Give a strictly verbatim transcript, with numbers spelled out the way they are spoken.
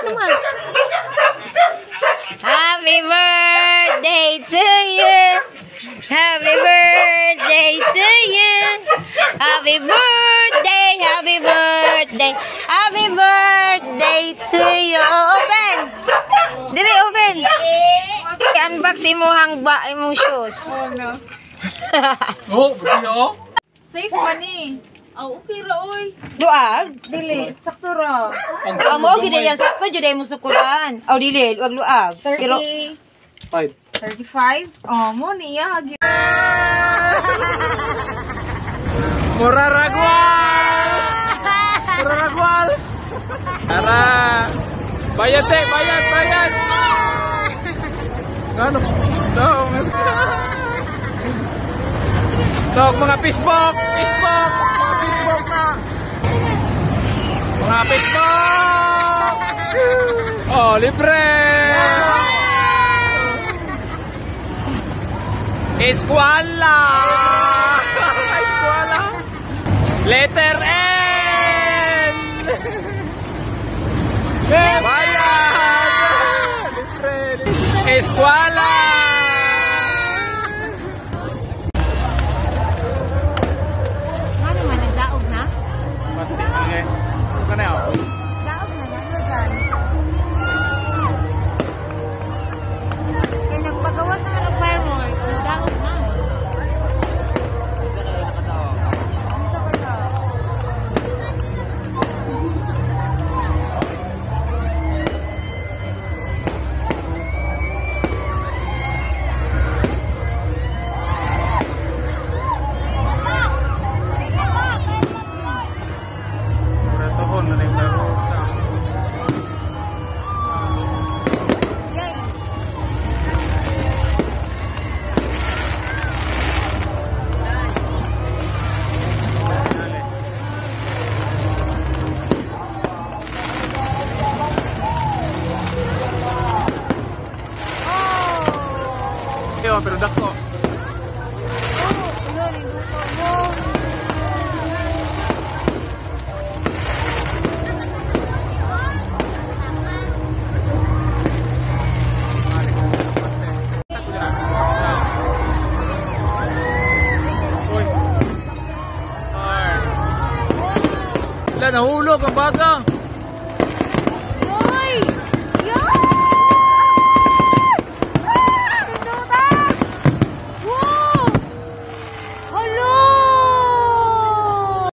naman. Happy birthday to you. Happy birthday to you. Happy birthday, happy birthday. Happy birthday to you. Open. Dili, open. I-unbox mo hangba imong shoes. Oh, no. Oh, buti oh. Safe money. Oh, okay ra oy. Luag? Dili, sakto ra. Ang mo gid yan sakto jud ay mo sukuran. Oh dili, luag luag. Pero Five. thirty-five. Oh, mo niya. Muraragwal! Muraragwal! Tara! Bayad eh! Bayad! Bayad! Ano? Dog! Dog! Mga fishbok! Fishbok! Mga fishbok na! Mga fishbok! Oh, libre! Eskwala! Eskwala! Letter N! Bayan! Eskwala! ano man nagdaog na? Mati, okay. Ano ka na ako? Daog na ano gan? Kaya nagpagawa sa mga fireworks, daog na. Pero dako. Wala, nahulog ang baga.